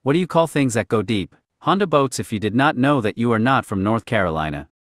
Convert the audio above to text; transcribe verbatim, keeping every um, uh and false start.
What do you call things that go deep? Honda boats. If you did not know that, you are not from North Carolina.